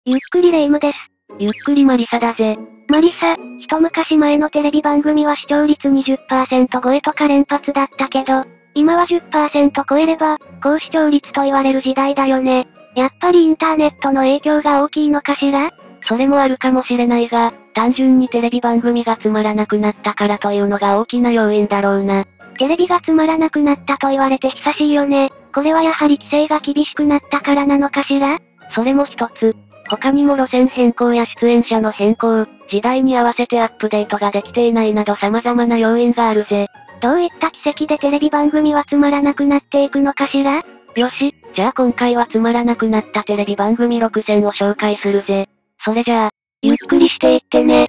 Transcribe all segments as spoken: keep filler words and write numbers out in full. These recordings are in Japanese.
ゆっくりレ夢ムです。 ゆっくりマリサだぜ。 マリサ、一昔前のテレビ番組は視聴率 にじゅっパーセント 超えとか連発だったけど、今は じゅっパーセント 超えれば、高視聴率と言われる時代だよね。やっぱりインターネットの影響が大きいのかしら？ それもあるかもしれないが、単純にテレビ番組がつまらなくなったからというのが大きな要因だろうな。 テレビがつまらなくなったと言われて久しいよね。これはやはり規制が厳しくなったからなのかしら？ それも一つ。他にも路線変更や出演者の変更、時代に合わせてアップデートができていないなど様々な要因があるぜ。 どういった奇跡でテレビ番組はつまらなくなっていくのかしら？ よし、じゃあ今回はつまらなくなったテレビ番組ろくせんを紹介するぜ。それじゃあ、 ゆっくりしていってね。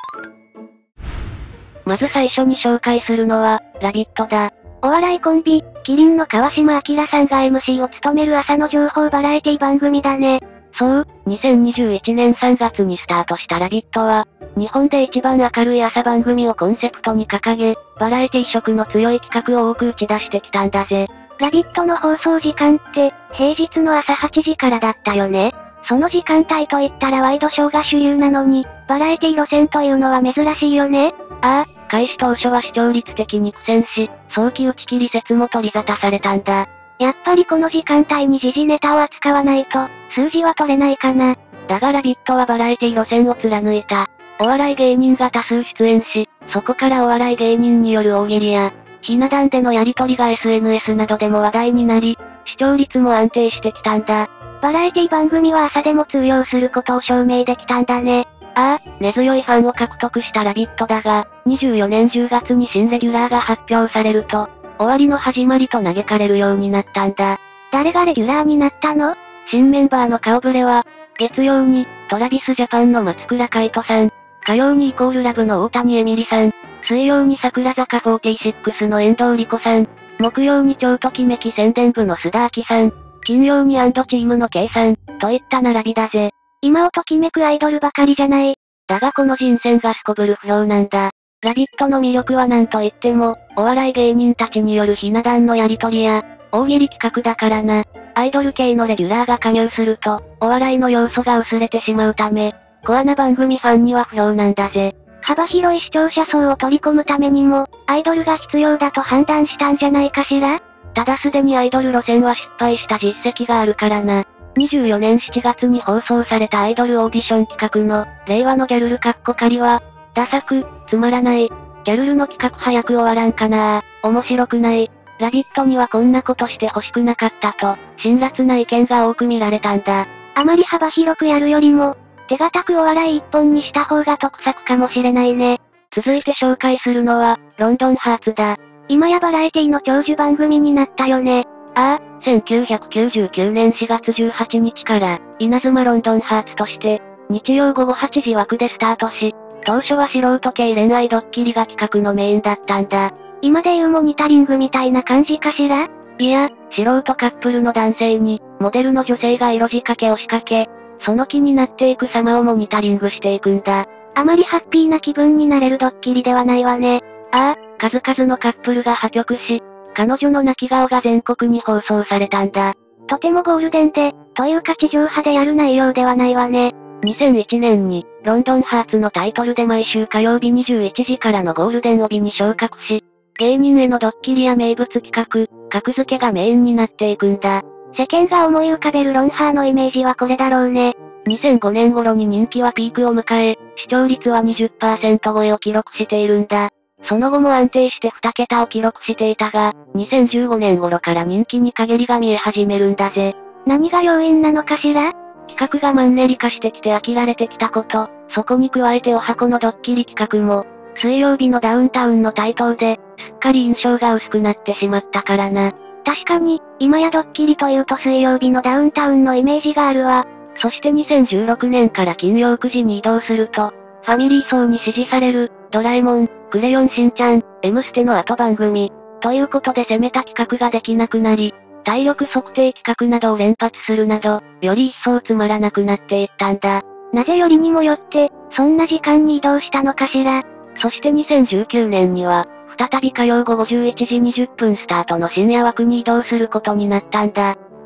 まず最初に紹介するのは、ラビットだ。 お笑いコンビ、キリンの川島明さんが エムシー を務める朝の情報バラエティ番組だね。 そう、にせんにじゅういちねんさんがつにスタートしたラビットは、日本で一番明るい朝番組をコンセプトに掲げ、バラエティ色の強い企画を多く打ち出してきたんだぜ。 ラビットの放送時間って、平日の朝はちじからだったよね。その時間帯といったらワイドショーが主流なのに、バラエティ路線というのは珍しいよね。 ああ、開始当初は視聴率的に苦戦し、早期打ち切り説も取り沙汰されたんだ。 やっぱりこの時間帯に時事ネタを扱わないと、数字は取れないかな。 だがラビットはバラエティ路線を貫いた。お笑い芸人が多数出演し、そこからお笑い芸人による大喜利や、ひな壇でのやりとりが エスエヌエス などでも話題になり、視聴率も安定してきたんだ。 バラエティ番組は朝でも通用することを証明できたんだね。 ああ、根強いファンを獲得したラビットだが、にじゅうよねんじゅうがつに新レギュラーが発表されると、終わりの始まりと嘆かれるようになったんだ。 誰がレギュラーになったの？ 新メンバーの顔ぶれは、月曜に、トラビスジャパンの松倉海斗さん、火曜にイコールラブの大谷エミリさん、水曜に桜坂フォーティーシックスの遠藤莉子さん、木曜に超ときめき宣伝部の須田亜希さん、金曜にアンドチームの K さん、といった並びだぜ。 今をときめくアイドルばかりじゃない。 だがこの人選がすこぶる不評なんだ。ラビットの魅力は何と言っても、お笑い芸人たちによるひな壇のやりとりや、大喜利企画だからな。アイドル系のレギュラーが加入すると、お笑いの要素が薄れてしまうため、コアな番組ファンには不評なんだぜ。 幅広い視聴者層を取り込むためにも、アイドルが必要だと判断したんじゃないかしら？ ただすでにアイドル路線は失敗した実績があるからな。にじゅうよねんしちがつに放送されたアイドルオーディション企画の、令和のギャルルカッコ仮は、ダサく、つまらない、ギャルルの企画早く終わらんかなー、面白くない、ラビットにはこんなことして欲しくなかったと、辛辣な意見が多く見られたんだ。 あまり幅広くやるよりも、手堅くお笑い一本にした方が得策かもしれないね。 続いて紹介するのは、ロンドンハーツだ。 今やバラエティの長寿番組になったよね。 ああ、せんきゅうひゃくきゅうじゅうきゅうねんしがつじゅうはちにちから、稲妻ロンドンハーツとして、日曜午後はちじ枠でスタートし、当初は素人系恋愛ドッキリが企画のメインだったんだ。 今でいうモニタリングみたいな感じかしら？ いや、素人カップルの男性に、モデルの女性が色仕掛けを仕掛け、その気になっていく様をモニタリングしていくんだ。 あまりハッピーな気分になれるドッキリではないわね。 ああ、数々のカップルが破局し、彼女の泣き顔が全国に放送されたんだ。 とてもゴールデンで、というか地上波でやる内容ではないわね。 にせんいちねんに、ロンドンハーツのタイトルで毎週火曜日にじゅういちじからのゴールデン帯に昇格し、芸人へのドッキリや名物企画、格付けがメインになっていくんだ。 世間が思い浮かべるロンハーのイメージはこれだろうね。 にせんごねん頃に人気はピークを迎え、視聴率は にじゅっパーセント 超えを記録しているんだ。その後も安定してに桁を記録していたが、にせんじゅうごねん頃から人気に陰りが見え始めるんだぜ。 何が要因なのかしら？ 企画がマンネリ化してきて飽きられてきたこと、そこに加えてお箱のドッキリ企画も、水曜日のダウンタウンの台頭で、すっかり印象が薄くなってしまったからな。 確かに、今やドッキリというと水曜日のダウンタウンのイメージがあるわ。 そしてにせんじゅうろくねんから金曜くじに移動すると、ファミリー層に支持される、ドラえもん、クレヨンしんちゃん、M ステの後番組、ということで攻めた企画ができなくなり、体力測定企画などを連発するなど、より一層つまらなくなっていったんだ。 なぜよりにもよって、そんな時間に移動したのかしら。 そしてにせんじゅうきゅうねんには、再び火曜午後じゅういちじにじゅっぷんスタートの深夜枠に移動することになったんだ。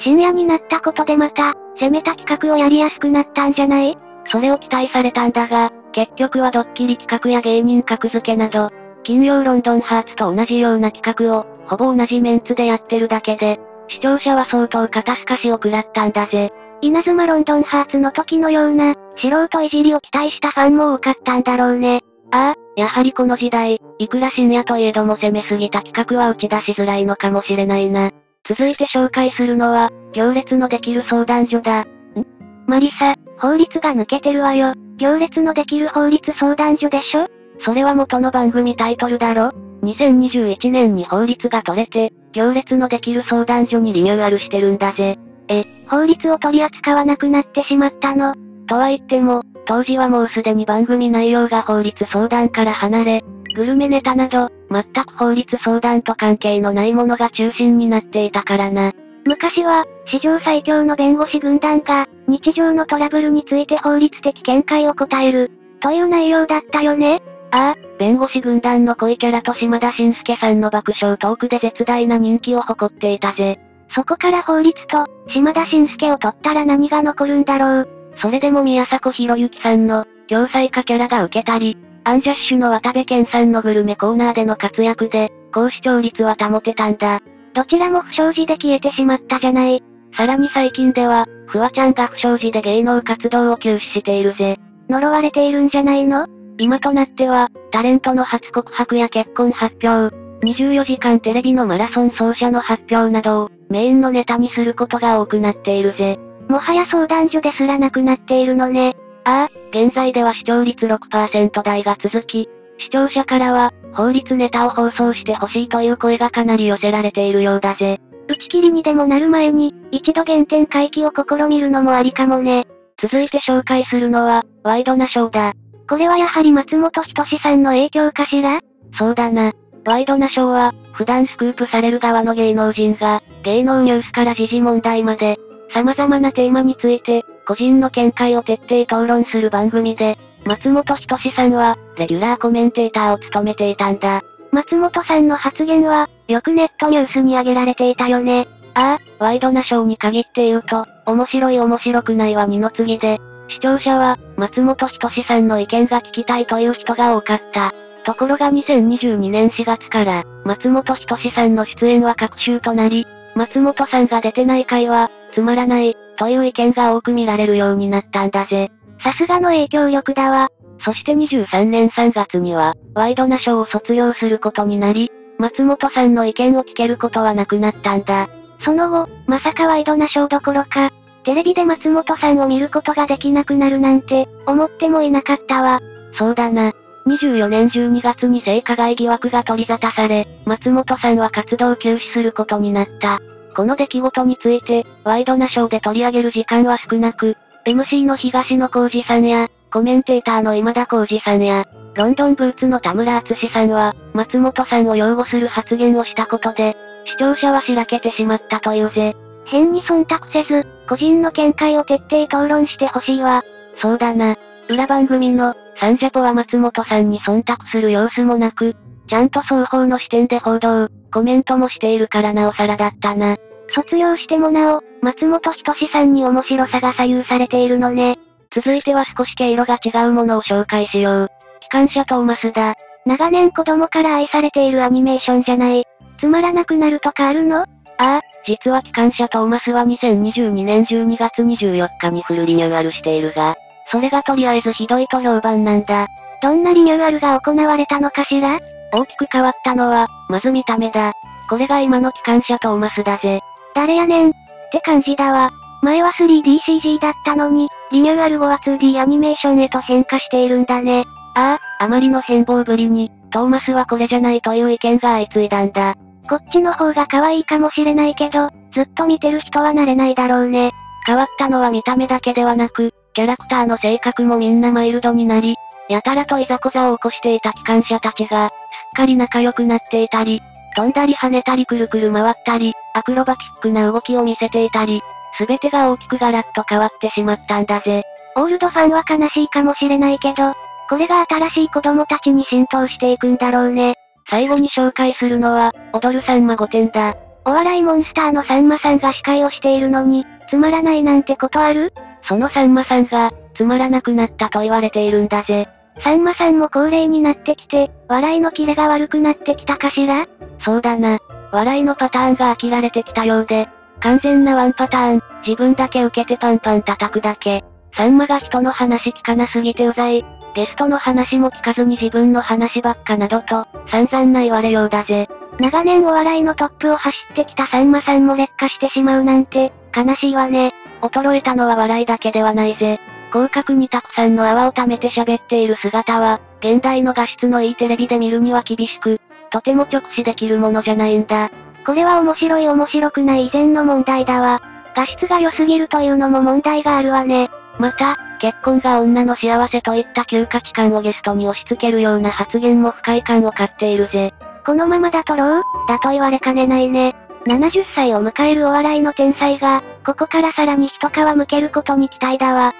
深夜になったことでまた、攻めた企画をやりやすくなったんじゃない？ それを期待されたんだが、結局はドッキリ企画や芸人格付けなど、金曜ロンドンハーツと同じような企画を、ほぼ同じメンツでやってるだけで、視聴者は相当肩透かしを食らったんだぜ。 稲妻ロンドンハーツの時のような、素人いじりを期待したファンも多かったんだろうね。 ああ、やはりこの時代、いくら深夜といえども攻めすぎた企画は打ち出しづらいのかもしれないな。続いて紹介するのは、行列のできる相談所だ。ん？ マリサ、法律が抜けてるわよ。行列のできる法律相談所でしょ？ それは元の番組タイトルだろ？ にせんにじゅういちねんに法律が取れて、行列のできる相談所にリニューアルしてるんだぜ。 え、法律を取り扱わなくなってしまったの？ とは言っても、当時はもうすでに番組内容が法律相談から離れ、グルメネタなど、全く法律相談と関係のないものが中心になっていたからな。 昔は、史上最強の弁護士軍団が、日常のトラブルについて法律的見解を答える、という内容だったよね。 ああ、弁護士軍団の恋キャラと島田紳介さんの爆笑トークで絶大な人気を誇っていたぜ。 そこから法律と、島田紳介を取ったら何が残るんだろう。 それでも宮迫博之さんの、共済化キャラが受けたり、アンジャッシュの渡部健さんのグルメコーナーでの活躍で、高視聴率は保てたんだ。 どちらも不祥事で消えてしまったじゃない。 さらに最近では、フワちゃんが不祥事で芸能活動を休止しているぜ。 呪われているんじゃないの？ 今となっては、タレントの初告白や結婚発表、にじゅうよじかんテレビのマラソン走者の発表などを、メインのネタにすることが多くなっているぜ。 もはや相談所ですらなくなっているのね。 ああ、現在では視聴率 ろくパーセント 台が続き、視聴者からは、法律ネタを放送してほしいという声がかなり寄せられているようだぜ。 打ち切りにでもなる前に、一度原点回帰を試みるのもありかもね。 続いて紹介するのは、ワイドナショーだ。 これはやはり松本人志さんの影響かしら？ そうだな。ワイドナショーは、普段スクープされる側の芸能人が、芸能ニュースから時事問題まで、様々なテーマについて、個人の見解を徹底討論する番組で、松本人志さんは、レギュラーコメンテーターを務めていたんだ。 松本さんの発言は、よくネットニュースに上げられていたよね。 ああ、ワイドナショーに限って言うと、面白い面白くないは二の次で、視聴者は、松本人志さんの意見が聞きたいという人が多かった。ところがにせんにじゅうにねんしがつから、松本人志さんの出演は隔週となり、松本さんが出てない回は、つまらない、という意見が多く見られるようになったんだぜ。 さすがの影響力だわ。 そしてにじゅうさんねんさんがつには、ワイドナショーを卒業することになり、松本さんの意見を聞けることはなくなったんだ。 その後、まさかワイドナショーどころか、テレビで松本さんを見ることができなくなるなんて、思ってもいなかったわ。 そうだな。にじゅうよねんじゅうにがつに性加害疑惑が取り沙汰され、松本さんは活動休止することになった。この出来事について、ワイドナショーで取り上げる時間は少なく、エムシー の東野幸治さんや、コメンテーターの今田耕司さんや、ロンドンブーツの田村淳さんは、松本さんを擁護する発言をしたことで、視聴者はしらけてしまったというぜ。 変に忖度せず、個人の見解を徹底討論してほしいわ。 そうだな。裏番組の、サンジャポは松本さんに忖度する様子もなく、ちゃんと双方の視点で報道、コメントもしているからなおさらだったな。 卒業してもなお、松本人志さんに面白さが左右されているのね。 続いては少し毛色が違うものを紹介しよう。機関車トーマスだ。 長年子供から愛されているアニメーションじゃない。つまらなくなるとかあるの？ ああ、実は機関車トーマスはにせんにじゅうにねんじゅうにがつにじゅうよっかにフルリニューアルしているが、それがとりあえずひどいと評判なんだ。 どんなリニューアルが行われたのかしら？ 大きく変わったのは、まず見た目だ。これが今の機関車トーマスだぜ。 誰やねんって感じだわ。前は スリーディーシージー だったのに、リニューアル後は ツーディー アニメーションへと変化しているんだね。 ああ、あまりの変貌ぶりに、トーマスはこれじゃないという意見が相次いだんだ。 こっちの方が可愛いかもしれないけど、ずっと見てる人は慣れないだろうね。 変わったのは見た目だけではなく、キャラクターの性格もみんなマイルドになり、やたらといざこざを起こしていた機関車たちが、すっかり仲良くなっていたり、飛んだり跳ねたりくるくる回ったり、アクロバティックな動きを見せていたり、すべてが大きくガラッと変わってしまったんだぜ。 オールドファンは悲しいかもしれないけど、これが新しい子供たちに浸透していくんだろうね。 最後に紹介するのは、踊るさんま御殿だ。 お笑いモンスターのさんまさんが司会をしているのに、つまらないなんてことある？ そのさんまさんが、つまらなくなったと言われているんだぜ。 さんまさんも高齢になってきて、笑いのキレが悪くなってきたかしら？ そうだな。笑いのパターンが飽きられてきたようで、完全なワンパターン、自分だけ受けてパンパン叩くだけ。さんまが人の話聞かなすぎてうざい。ゲストの話も聞かずに自分の話ばっかなどと、散々な言われようだぜ。 長年お笑いのトップを走ってきたさんまさんも劣化してしまうなんて、悲しいわね。 衰えたのは笑いだけではないぜ。広角にたくさんの泡を溜めて喋っている姿は、現代の画質のいいテレビで見るには厳しく、とても直視できるものじゃないんだ。 これは面白い面白くない以前の問題だわ。画質が良すぎるというのも問題があるわね。 また、結婚が女の幸せといった旧価値観をゲストに押し付けるような発言も不快感を買っているぜ。 このままだとローだと言われかねないね。ななじゅっさいを迎えるお笑いの天才が、ここからさらに一皮むけることに期待だわ。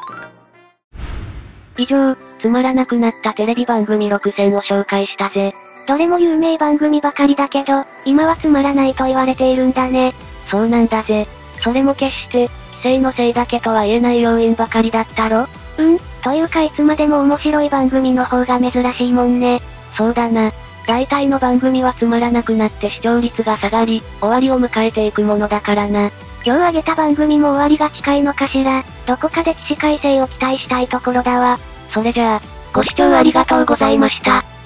以上、つまらなくなったテレビ番組ろくせんを紹介したぜ。 どれも有名番組ばかりだけど、今はつまらないと言われているんだね。 そうなんだぜ。それも決して、規制のせいだけとは言えない要因ばかりだったろ？ うん、というかいつまでも面白い番組の方が珍しいもんね。 そうだな。大体の番組はつまらなくなって視聴率が下がり、終わりを迎えていくものだからな。 今日挙げた番組も終わりが近いのかしら。どこかで起死回生を期待したいところだわ。 それじゃあ、ご視聴ありがとうございました。